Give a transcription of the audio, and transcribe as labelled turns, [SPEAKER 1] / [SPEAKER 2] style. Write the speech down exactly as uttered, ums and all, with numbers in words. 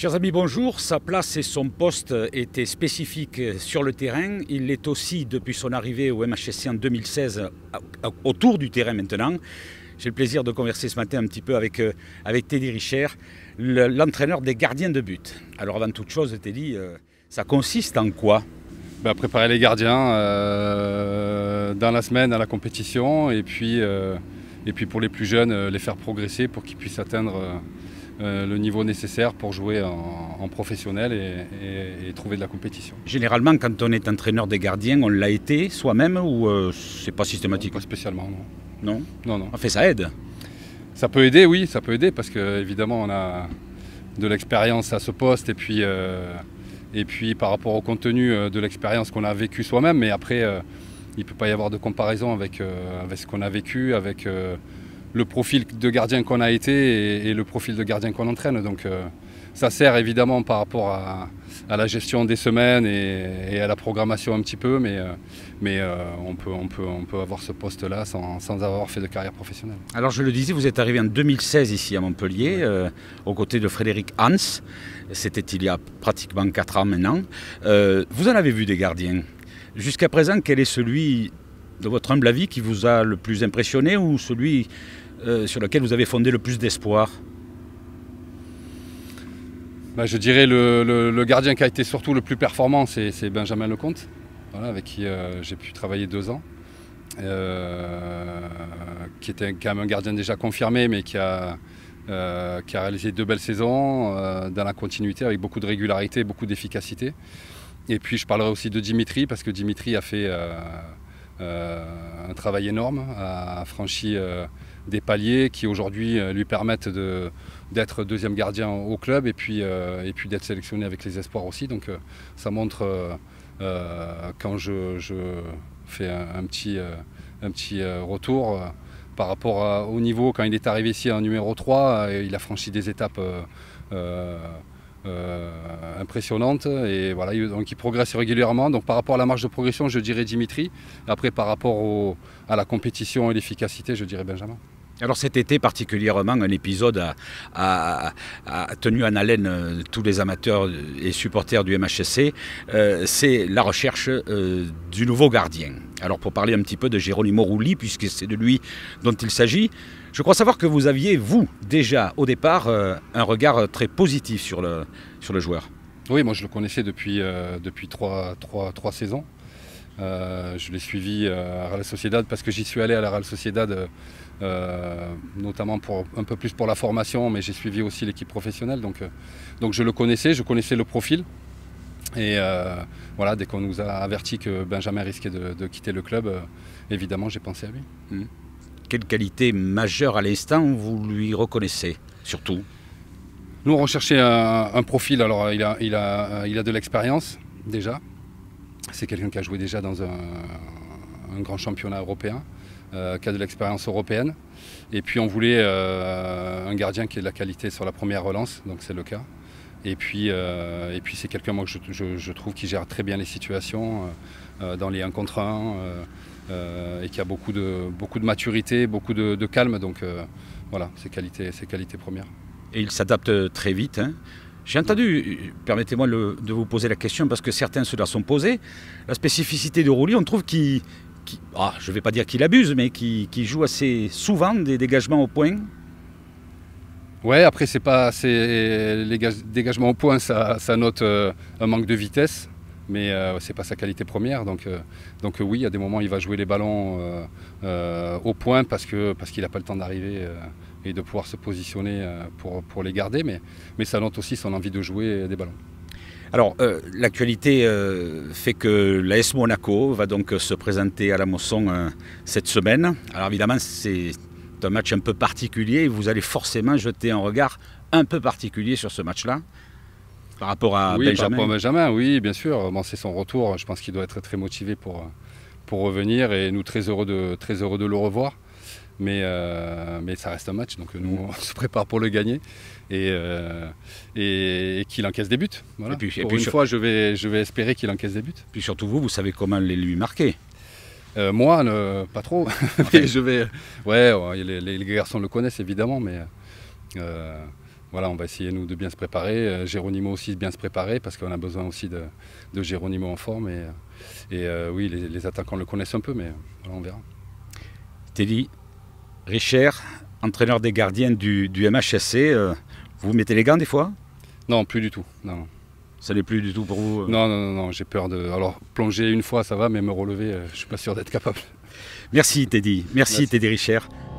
[SPEAKER 1] Chers amis, bonjour. Sa place et son poste étaient spécifiques sur le terrain. Il l'est aussi depuis son arrivée au M H S C en deux mille seize, autour du terrain maintenant. J'ai le plaisir de converser ce matin un petit peu avec, avec Teddy Richer, l'entraîneur des gardiens de but. Alors avant toute chose, Teddy, ça consiste en quoi?
[SPEAKER 2] Ben, préparer les gardiens euh, dans la semaine à la compétition et puis, euh, et puis pour les plus jeunes, les faire progresser pour qu'ils puissent atteindre euh, le niveau nécessaire pour jouer en, en professionnel et, et, et trouver de la compétition.
[SPEAKER 1] Généralement, quand on est entraîneur des gardiens, on l'a été soi-même ou euh, c'est pas systématique?
[SPEAKER 2] Non, pas spécialement, non.
[SPEAKER 1] Non,
[SPEAKER 2] non, non.
[SPEAKER 1] En fait, ça aide.
[SPEAKER 2] Ça peut aider, oui, ça peut aider parce qu'évidemment, on a de l'expérience à ce poste et puis... Euh, Et puis par rapport au contenu de l'expérience qu'on a vécu soi-même, mais après euh, il ne peut pas y avoir de comparaison avec, euh, avec ce qu'on a vécu, avec euh, le profil de gardien qu'on a été et, et le profil de gardien qu'on entraîne. Donc euh, ça sert évidemment par rapport à, à la gestion des semaines et, et à la programmation un petit peu, mais, euh, mais euh, on, peut, on, peut, on peut avoir ce poste-là sans, sans avoir fait de carrière professionnelle.
[SPEAKER 1] Alors je le disais, vous êtes arrivé en deux mille seize ici à Montpellier, ouais. euh, aux côtés de Frédéric Hans. C'était il y a pratiquement quatre ans maintenant. Euh, vous en avez vu des gardiens. Jusqu'à présent, quel est celui, de votre humble avis, qui vous a le plus impressionné ou celui euh, sur lequel vous avez fondé le plus d'espoir?
[SPEAKER 2] Ben, je dirais le, le, le gardien qui a été surtout le plus performant, c'est Benjamin Lecomte, voilà, avec qui euh, j'ai pu travailler deux ans. Euh, qui était quand même un gardien déjà confirmé, mais qui a... Euh, qui a réalisé deux belles saisons euh, dans la continuité avec beaucoup de régularité, beaucoup d'efficacité. Et puis je parlerai aussi de Dimitri parce que Dimitri a fait euh, euh, un travail énorme, a franchi euh, des paliers qui aujourd'hui euh, lui permettent d'être deuxième gardien au club et puis, euh, et puis d'être sélectionné avec les espoirs aussi. Donc euh, ça montre euh, euh, quand je, je fais un, un petit, euh, un petit euh, retour euh, par rapport à, au niveau, quand il est arrivé ici en numéro trois, euh, il a franchi des étapes euh, euh, impressionnantes et voilà, donc il progresse régulièrement. Donc par rapport à la marge de progression, je dirais Dimitri. Après, par rapport au, à la compétition et l'efficacité, je dirais Benjamin.
[SPEAKER 1] Alors cet été particulièrement, un épisode a, a, a tenu en haleine tous les amateurs et supporters du M H S C, euh, c'est la recherche euh, du nouveau gardien. Alors pour parler un petit peu de Geronimo Rulli, puisque c'est de lui dont il s'agit, je crois savoir que vous aviez, vous, déjà au départ, euh, un regard très positif sur le, sur le joueur.
[SPEAKER 2] Oui, moi je le connaissais depuis, euh, depuis trois, trois, trois saisons. Euh, je l'ai suivi euh, à Real Sociedad parce que j'y suis allé à la Real Sociedad euh, notamment pour, un peu plus pour la formation, mais j'ai suivi aussi l'équipe professionnelle, donc, euh, donc je le connaissais, je connaissais le profil et euh, voilà, dès qu'on nous a averti que Benjamin risquait de, de quitter le club, euh, évidemment j'ai pensé à lui.
[SPEAKER 1] Mmh. Quelle qualité majeure à l'instant vous lui reconnaissez surtout?
[SPEAKER 2] Nous on recherchait un, un profil, alors il a, il a, il a de l'expérience déjà. C'est quelqu'un qui a joué déjà dans un, un grand championnat européen, euh, qui a de l'expérience européenne. Et puis on voulait euh, un gardien qui ait de la qualité sur la première relance, donc c'est le cas. Et puis, euh, et puis c'est quelqu'un moi, que je, je, je trouve qui gère très bien les situations euh, dans les un contre un euh, euh, et qui a beaucoup de, beaucoup de maturité, beaucoup de, de calme. Donc euh, voilà, c'est qualité, c'est qualité première.
[SPEAKER 1] Et il s'adapte très vite, hein. J'ai entendu, permettez-moi de vous poser la question parce que certains se la sont posés, la spécificité de Rulli, on trouve qu'il, qu'il ah, je ne vais pas dire qu'il abuse, mais qu'il qu'il joue assez souvent des dégagements au point.
[SPEAKER 2] Ouais, après c'est pas, c'est les dégagements au point, ça, ça note euh, un manque de vitesse, mais euh, c'est pas sa qualité première. Donc, euh, donc euh, oui, à des moments il va jouer les ballons euh, euh, au point parce que parce qu'il n'a pas le temps d'arriver. Euh, et de pouvoir se positionner pour, pour les garder, mais, mais ça note aussi son envie de jouer des ballons.
[SPEAKER 1] Alors, euh, l'actualité euh, fait que l'A S Monaco va donc se présenter à la Mosson euh, cette semaine. Alors évidemment, c'est un match un peu particulier et vous allez forcément jeter un regard un peu particulier sur ce match-là, par rapport à
[SPEAKER 2] oui,
[SPEAKER 1] Benjamin.
[SPEAKER 2] Par rapport à Benjamin, oui, bien sûr. Bon, c'est son retour, je pense qu'il doit être très motivé pour, pour revenir et nous très heureux de, très heureux de le revoir. Mais, euh, mais ça reste un match, donc nous on se prépare pour le gagner et, euh, et, et qu'il encaisse des buts. Voilà. Et puis, pour et puis une sur... fois, je vais, je vais espérer qu'il encaisse des buts.
[SPEAKER 1] Puis surtout vous, vous savez comment les lui marquer.
[SPEAKER 2] Euh, moi, ne, pas trop. mais je vais. Ouais, les, les garçons le connaissent évidemment, mais euh, voilà, on va essayer nous de bien se préparer. Euh, Geronimo aussi de bien se préparer parce qu'on a besoin aussi de, de Geronimo en forme. Et, et euh, oui, les, les attaquants le connaissent un peu, mais voilà, on verra.
[SPEAKER 1] Teddy, Richard, entraîneur des gardiens du, du M H S C, euh, vous mettez les gants des fois?
[SPEAKER 2] Non, plus du tout. Non.
[SPEAKER 1] Ça n'est plus du tout pour vous? euh...
[SPEAKER 2] Non, non, non, non j'ai peur de... Alors, plonger une fois, ça va, mais me relever, euh, je ne suis pas sûr d'être capable.
[SPEAKER 1] Merci Teddy, merci, merci. Teddy Richard.